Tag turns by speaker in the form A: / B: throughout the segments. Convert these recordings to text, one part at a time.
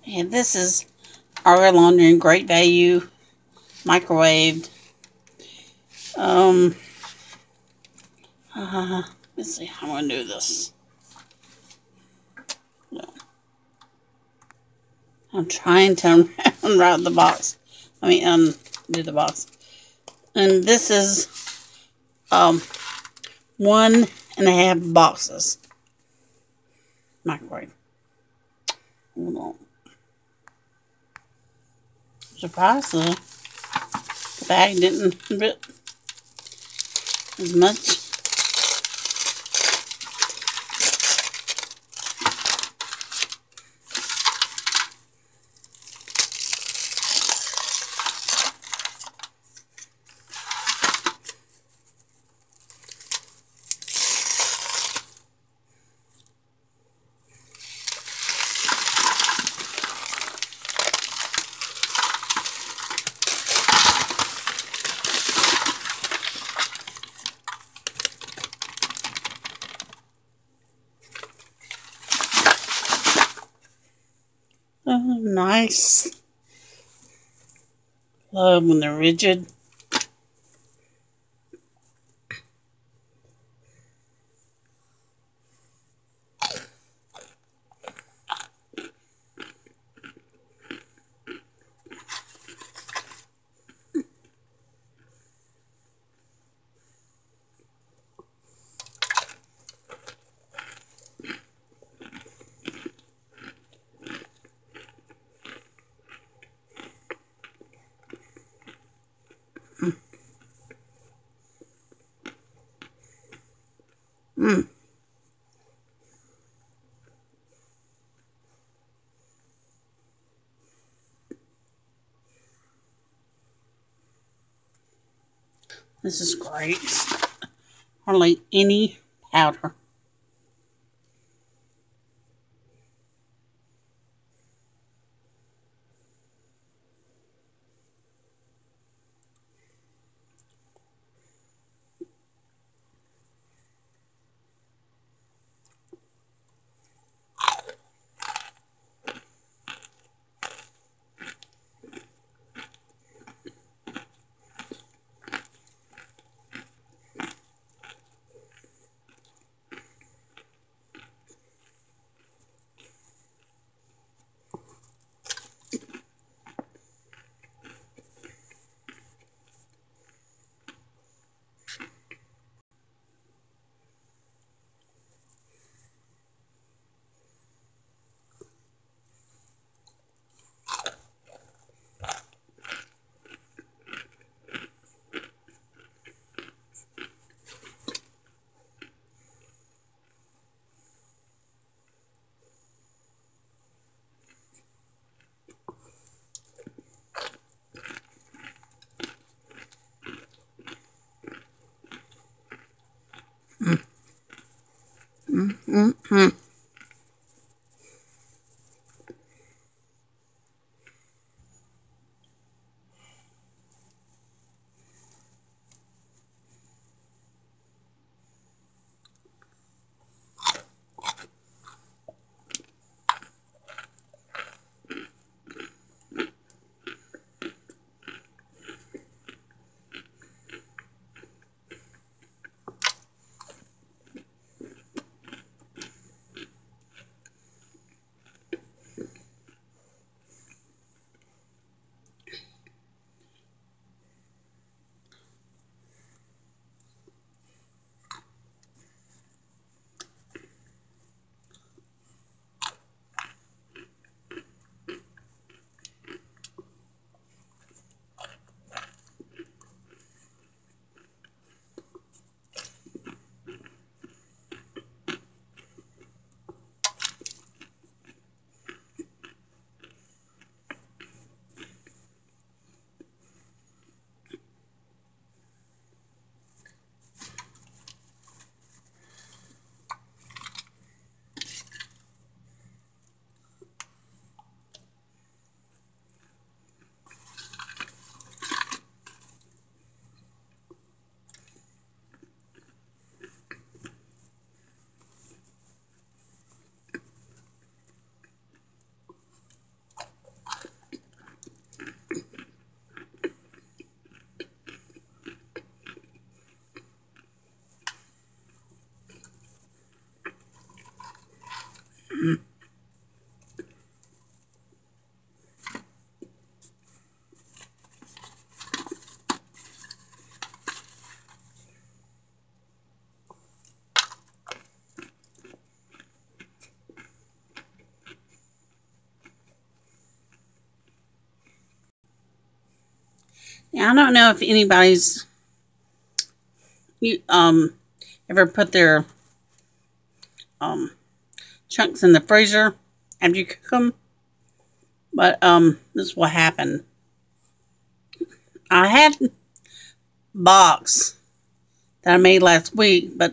A: And this is ArgoL laundry in great value, microwaved. Let's see how I'm going to do this. I'm trying to unwrap the box. I mean, undo the box. And this is 1.5 boxes. Microwave. Hold on. Surprised the bag didn't rip as much. Oh, nice. Love when they're rigid. This is great. Hardly any powder. Now, I don't know if anybody's ever put their chunks in the freezer after you cook them, but this is what happened. I had a box that I made last week, but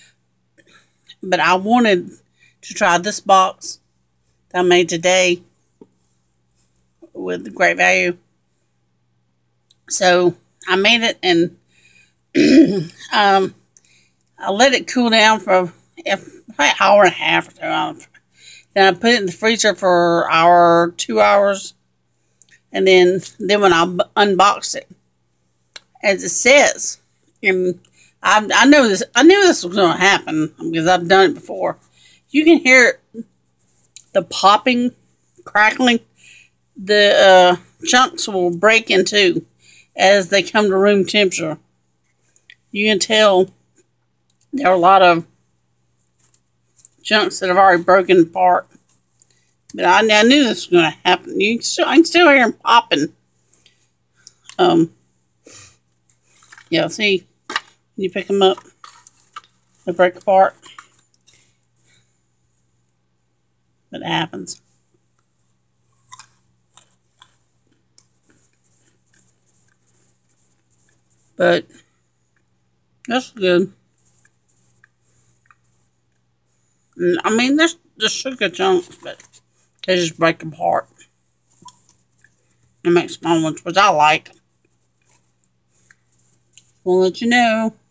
A: I wanted to try this box that I made today with great value. So I made it, and I let it cool down for probably an hour and a half or so. Then I put it in the freezer for an hour, 2 hours, and then when I unboxed it, as it says, and I knew this was going to happen because I've done it before. You can hear the popping, crackling. The chunks will break in two as they come to room temperature. You can tell there are a lot of chunks that have already broken apart. But I knew this was going to happen. I can still hear them popping. Yeah, see, when you pick them up, they break apart. But it happens. But that's good. I mean, there's sugar chunks, but they just break apart and make small ones, which I like. We'll let you know.